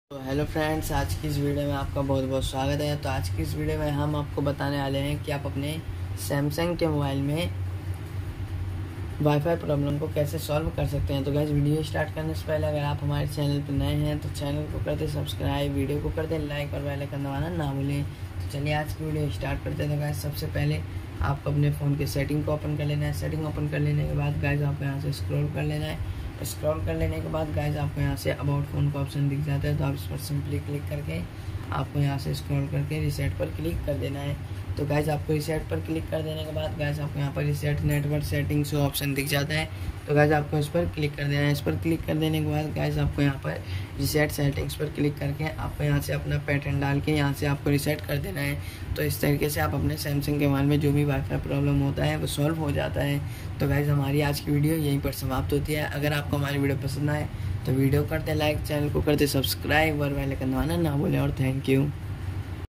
तो hello friends, आज की इस वीडियो में आपका बहुत बहुत स्वागत है। तो आज की इस वीडियो में हम आपको बताने वाले हैं कि आप अपने सैमसंग के मोबाइल में वाईफाई प्रॉब्लम को कैसे सॉल्व कर सकते हैं। तो गाइस, वीडियो स्टार्ट करने से पहले अगर आप हमारे चैनल पर नए हैं तो चैनल को कर दें सब्सक्राइब, वीडियो को कर दें लाइक और बेल आइकन दबाना ना भूलें। तो चलिए आज की वीडियो स्टार्ट करते हैं। तो गाइस, सबसे पहले आपको अपने फ़ोन के सेटिंग को ओपन कर लेना है। सेटिंग ओपन कर लेने के बाद गाइस आपको यहाँ से स्क्रॉल कर लेना है। स्क्रॉल कर लेने के बाद गाइस आपको यहाँ से अबाउट फ़ोन का ऑप्शन दिख जाता है, तो आप इस पर सिंपली क्लिक करके आपको यहाँ से स्क्रॉल करके रीसेट पर क्लिक कर देना है। तो गाइस आपको रीसेट पर क्लिक कर देने के बाद गाइस आपको यहाँ पर रीसेट नेटवर्क सेटिंग्स ऑप्शन दिख जाता है, तो गाइस आपको इस पर क्लिक कर देना है। इस पर क्लिक कर देने के बाद गाइस आपको यहाँ पर रीसेट सेटिंग्स पर क्लिक करके आपको यहाँ से अपना पैटर्न डाल के यहाँ से आपको रीसेट कर देना है। तो इस तरीके से आप अपने सैमसंग के मोबाइल में जो भी वाईफाई प्रॉब्लम होता है वो सॉल्व हो जाता है। तो गाइस, हमारी आज की वीडियो यहीं पर समाप्त होती है। अगर आपको हमारी वीडियो पसंद आए तो वीडियो करते लाइक, चैनल को करते सब्सक्राइब और बेल आइकन दबाना ना भूलें। और थैंक यू।